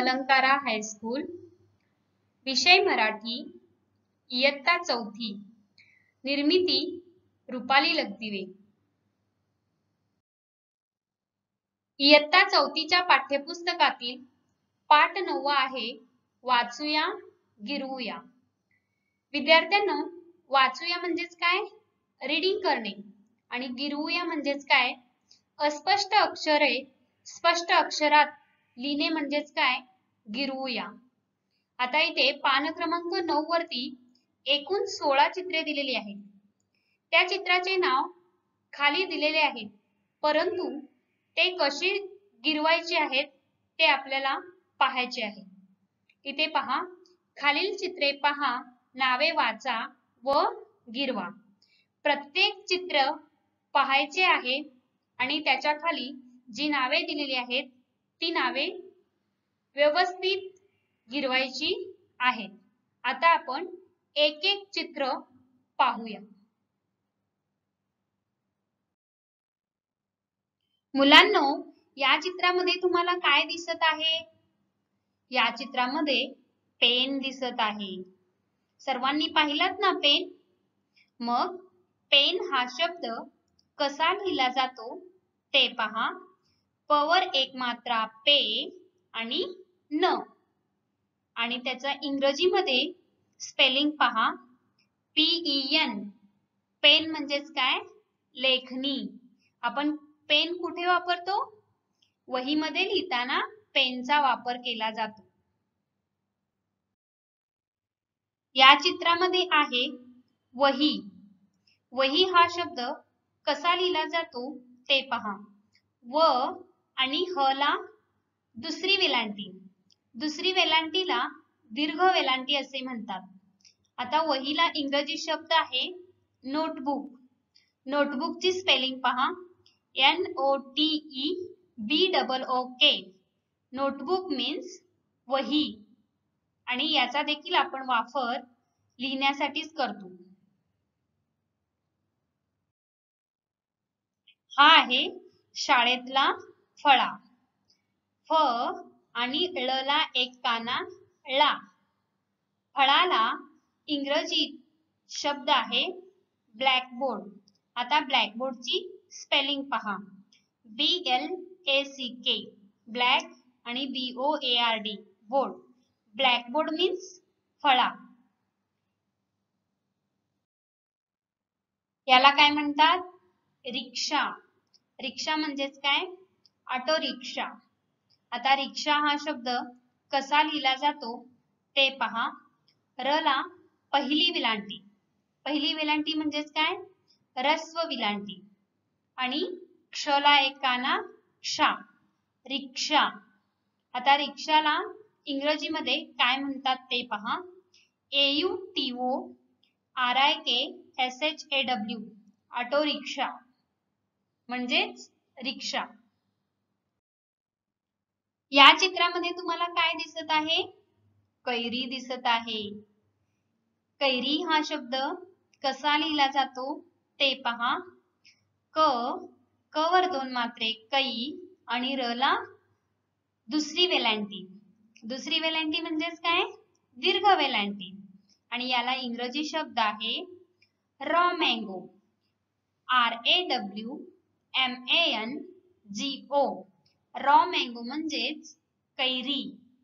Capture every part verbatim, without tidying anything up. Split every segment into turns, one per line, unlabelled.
अलंकारा high school, विषय मराठी, इयत्ता चौथी, निर्मिती रुपाली लगदिवे। इयत्ता चौथीच्या पाठ्यपुस्तकातील पाठ नववा आहे वाचूया गिरवूया। विद्यार्थ्यांनो, वाचूया म्हणजेच काय? रीडिंग करणे। आणि गिरवूया म्हणजेच काय? अस्पष्ट अक्षरे स्पष्ट अक्षरात लिहिणे म्हणजेच काय? गिरवूया। आता इथे पान क्रमांक नऊ वरती एकूण सोळा चित्रे दिलेली आहेत। त्या चित्राचे नाव खाली दिलेले आहे, परंतु ते कशी गिरवायचे आहेत ते आपल्याला पाहायचे आहे। इथे पहा, खालील चित्रे पहा, नावे वाचा व गिरवा। प्रत्येक चित्र पाहायचे आहे आणि त्याच्या खाली जी नावे दिलेली आहेत ती नावे व्यवस्थित गिरवायची आहेत। आता आपण एक एक चित्र पाहूया। मुलांनो, या चित्रामध्ये तुम्हाला काय दिसत आहे? या चित्रामध्ये पेन दिसत आहे। सर्वांनी पाहिलात ना पेन? मग पेन हा शब्द कसा लिहिला जातो ते पहा। प वर एक मात्रा पे आणि न, आणि त्याचा इंग्रजीमध्ये स्पेलिंग पहा, पी ई एन। पेन म्हणजेच काय? लेखनी। आपण पेन कुठे वापरतो? वहीमध्ये लिहिताना पेनचा वापर केला जातो। या चित्रामध्ये आहे वही। वही हा शब्द कसा लिहिला जातो ते पहा। व आणि ह ला दुसरी वेलांटी, दुसरी वेलांटीला दीर्घ वेलांटी असे म्हणतात। आता वहीला इंग्रजी शब्द आहे नोटबुक। नोटबुकची स्पेलिंग पहा, N O T E B double O K. Notebook means वही, आणि याचा देखील आपण वापर लिहिण्यासाठीच करतो। हा आहे शाळेतला फळा। फ आणि ळ ला एक काना ळा। फळाला इंग्रजी शब्द आहे ब्लॅकबोर्ड। आता ब्लॅकबोर्डची स्पेलिंग पहा, B L A C K. Black आणि B O A R D, board. Blackboard means फळा। याला काय म्हणतात? रिक्षा। रिक्षा म्हणजेच काय? ऑटो रिक्षा। आता रिक्षा हा शब्द कसा लिहिला जातो ते पहा। र ला पहिली विलांटी, पहिली विलांटी म्हणजेच काय? ह्रस्व विलांटी, आणि क्ष ला एक काना क्षा, रिक्षा। आता रिक्षाला इंग्रजीमध्ये काय म्हणतात ते पहा, A U T O R I K S H A W, auto rickshaw म्हणजेच रिक्षा। या चित्रामध्ये तुम्हाला काय दिसत आहे? कैरी दिसत आहे। कैरी हा शब्द कसा लिहिला जातो ते पहा। क, क वर दोन मात्रे कै, आणि र ला दुसरी वेलांटी, दुसरी वेलांटी म्हणजेच काय? दीर्घ वेलांटी, आणि याला इंग्रजी शब्द आहे raw mango, R A W M A N G O. Raw mango म्हणजेच कैरी।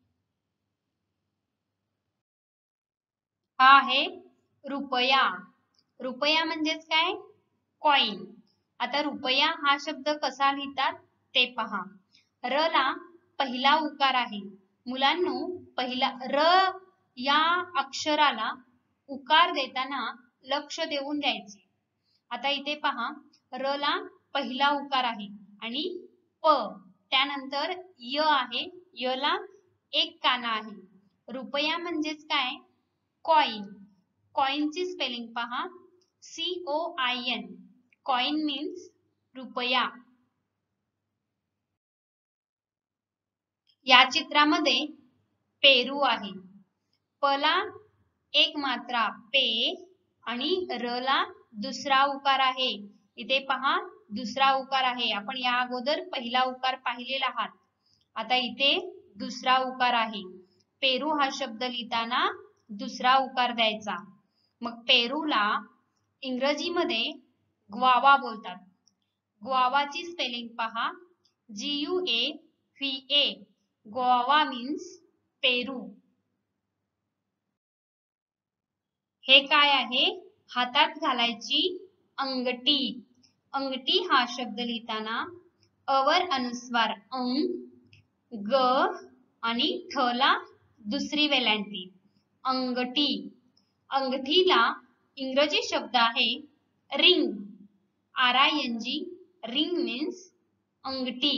हा आहे रुपया। रुपया म्हणजेच काय? कॉइन। आता रुपया हा शब्द कसा लिहितात ते पहा। र ला पहिला उकार आहे। मुलांनो, पहिला र या अक्षराला उकार देताना लक्ष देऊन द्यायचे। आता इथे पहा, र ला पहिला उकार आहे आणि प, त्यानंतर य आहे, य ला एक काना आहे। रुपया म्हणजेच काय? कॉइन। कॉइनची स्पेलिंग पहा, C O I N. Coin means रुपया। या चित्रामध्ये पेरू आहे। प ला एक मात्रा पे, आणि र ला दुसरा उकार आहे। इथे पहा, दुसरा उकार आहे। आपण या अगोदर पहिला उकार पाहिलेला आहात। आता इथे दुसरा उकार आहे. पेरू हा शब्द लिहिताना दुसरा उकार द्यायचा. मग पेरूला इंग्रजीमध्ये ग्वावा बोलतात. ग्वावाची स्पेलिंग पहा, G U A V A. Guava means पेरू. हे काय आहे? हातात घालायची अंगठी. अंगठी हा शब्द लिहिताना अवर अनुस्वार अंग, ग आणि थला दुसरी वेलांटी अंगठी. अंगठीला इंग्रजी शब्द आहे ring. R I N G. Ring means अंगठी.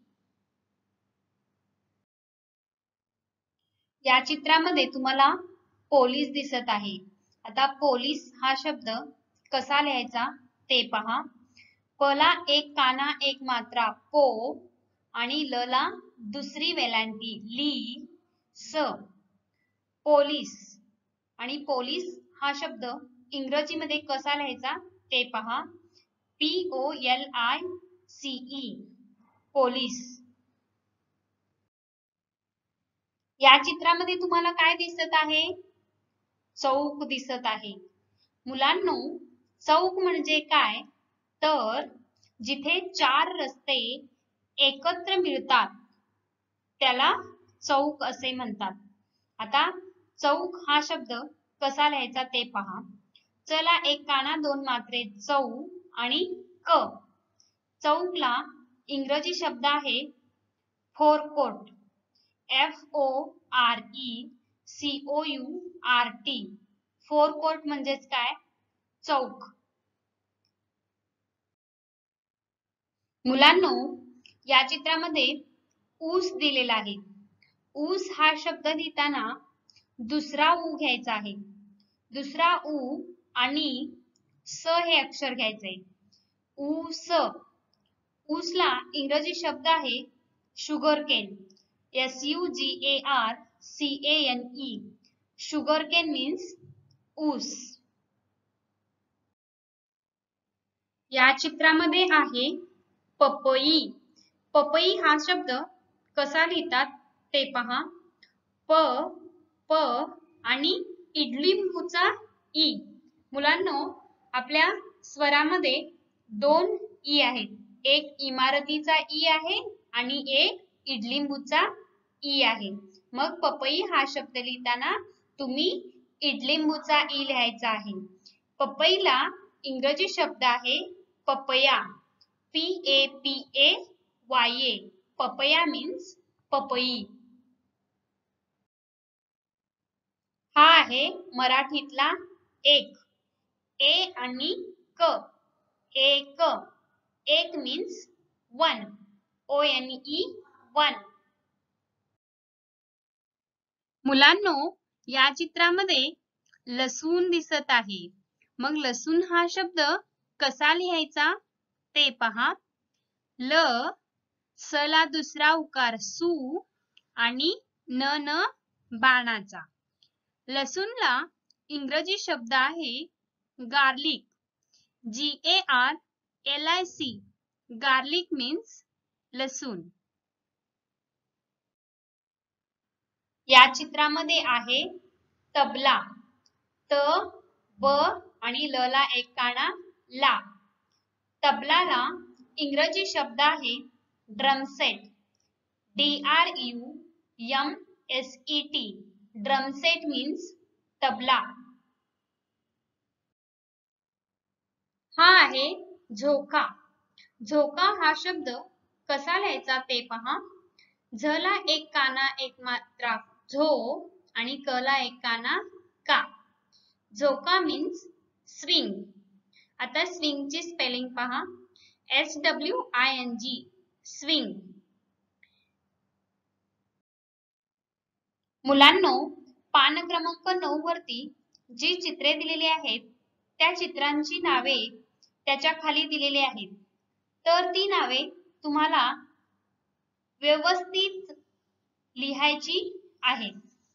या चित्रामध्ये तुम्हाला पोलीस दिसत आहे. आता पोलीस हा शब्द कसा लिहायचा ते पहा. प ला एक काना एक मात्रा पो आणि ल ला दुसरी वेलांटी ली स. पोलीस. आणि पोलीस हा शब्द इंग्रजीमध्ये कसा लिहायचा ते पहा. P O L I C E. Police. या चित्रामध्ये तुम्हाला काय दिसत आहे? चौक दिसत आहे. मुलांनो, चौक म्हणजे काय? तर जिथे चार रस्ते एकत्र मिळतात त्याला चौक असे म्हणतात. आता चौक हा शब्द कसा लिहायचा ते पहा. चला एक काना दोन मात्रे चौ आणि क. चौकला इंग्रजी शब्द आहे forecourt. F O R E C O U R T. Forecourt म्हणजेच काय? चौक. मुलांनो, या चित्रामध्ये ऊस दिलेला आहे. ऊस हा शब्द लिहिताना दुसरा ऊ घ्यायचा आहे. दुसरा ऊ आणि स हे अक्षर घ्यायचे. ऊस. ऊसला इंग्रजी शब्द आहे sugar cane. S U G A R C A N E. Sugar cane means ऊस. या चित्रामध्ये आहे पपई. पपई हा शब्द कसा लिहितात ते पहा. प प आणि इडलिंबूचा ई. मुलांनो, आपल्या स्वरामध्ये दोन ई आहेत. एक इमारतीचा ई आहे आणि एक इडलिंबूचा ई आहे. मग पपई हा शब्द लिहिताना तुम्ही इडलिंबूचा ई लिहायचा आहे. पपईला इंग्रजी शब्द आहे papaya. P A P A Y A. Papaya means पपई. हा आहे मराठीतला एक. ए आणि क. एक. एक means one. O N E one. मुलांनो, या चित्रामध्ये लसूण दिसत आहे. मग लसूण हा शब्द कसा लिहायचा ते पहा. ल स ला दुसरा उकार सू आणि न न बाणाचा. लसूणला इंग्रजी शब्द आहे garlic. G A R L I C. Garlic means लसूण. या चित्रामध्ये आहे तबला. त ब आणि ल ला एक काना ला. तबलाला इंग्रजी शब्द आहे drum set. D R U M S E T. Drum set means तबला. हा आहे झोका. झोका हा शब्द कसा लिहायचा ते पहा. झ ला एक काना एक मात्रा झो आणि क ला एक काना का. झोका मीन्स स्विंग. आता स्विंगची स्पेलिंग पहा. S W I N G. Swing. मुलांनो, पान क्रमांक नऊ वरती जी चित्रे दिलेली आहेत त्या चित्रांची नावे त्याच्या खाली दिलेली आहेत. तर ती नावे तुम्हाला व्यवस्थित लिहायची आहेत.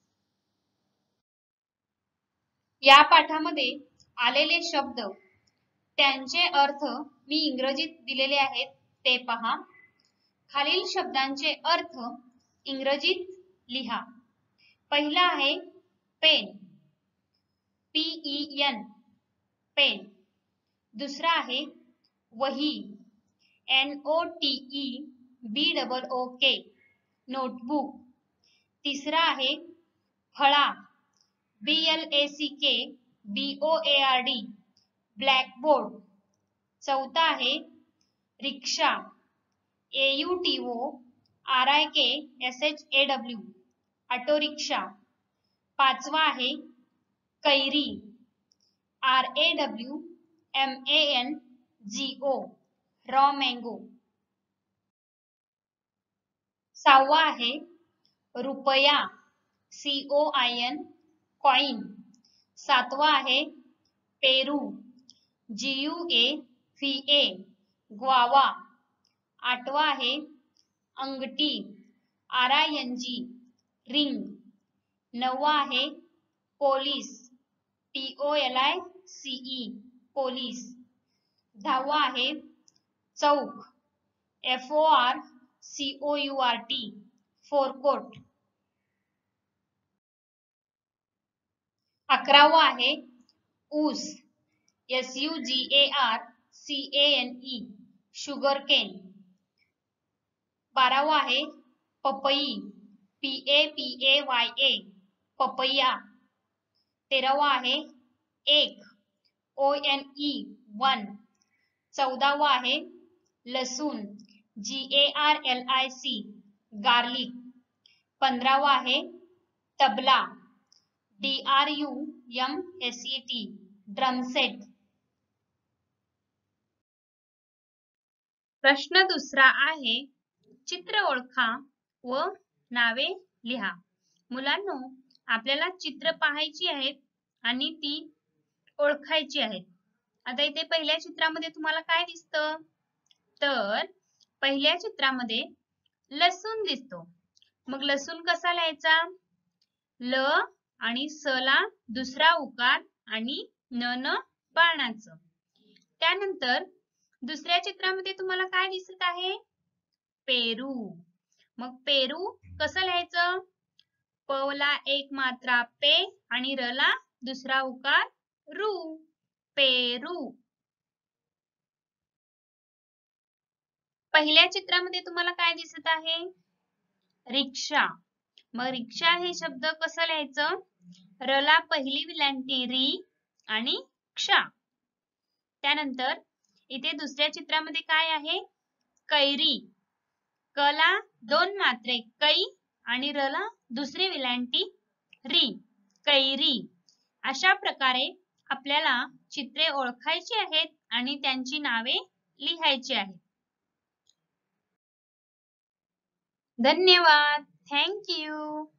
या पाठामध्ये आलेले शब्द त्यांचे अर्थ मी इंग्रजीत दिलेले आहेत ते पहा. खालील शब्दांचे अर्थ इंग्रजीत लिहा. पहिला आहे pen, P E N, pen. दुसरा आहे वही, N O T E B double O K, notebook. तिसरा आहे फळा, B L A C K B O A R D, blackboard. चौथा आहे रिक्षा, A U T O R I K S H A W, auto rickshaw. पाचवा आहे कैरी, R A W M A N G O, raw mango. सहावा आहे रुपया, C O I N, coin. सातवा आहे पेरू, G U A V A, guava. आठवा आहे अंगठी, R I N G, ring. नववा आहे police, P O L I C E, police. दहावा आहे चौक, F O R C O U R T, forecourt. अकरावा आहे ऊस, S U G A R C A N E, sugar cane. बारावा आहे पपई, P A P A Y A, papaya. तेरावा आहे एक, ओ एन ई, वन. चौदावा आहे लसूण, G A R L I C, garlic. पंधरावा आहे तबला, D R U M S E T, drum set. प्रश्न दुसरा आहे चित्र ओळखा व नावे लिहा. मुलांनो, आपल्याला चित्र पाहायची आहेत आणि ती ओळखायची आहेत. आता इथे पहिल्या चित्रामध्ये तुम्हाला काय दिसतं? तर पहिल्या चित्रामध्ये लसूण दिसतो. मग लसूण कसा लिहायचा? ल आणि स ला दुसरा उकार आणि न न बाणाचं. त्यानंतर दुसऱ्या चित्रामध्ये तुम्हाला काय दिसत आहे? पेरू. मग पेरू कसं लिहायचं? प ला एक मात्रा पे आणि र ला दुसरा उकार रू, पेरू. पहिल्या चित्रामध्ये तुम्हाला काय दिसत आहे? रिक्षा. मग रिक्षा हे शब्द कसं लिहायचं? र ला पहिली विलांटी री आणिक्षा. त्यानंतर इथे दुसऱ्या चित्रामध्ये काय आहे? कैरी. क ला दोन मात्रे कै आणि र ला दुसरी विलांटी री, कैरी. अशा प्रकारे आपल्याला चित्रे ओळखायची आहेत आणि त्यांची नावे लिहायची आहेत. धन्यवाद. Thank you.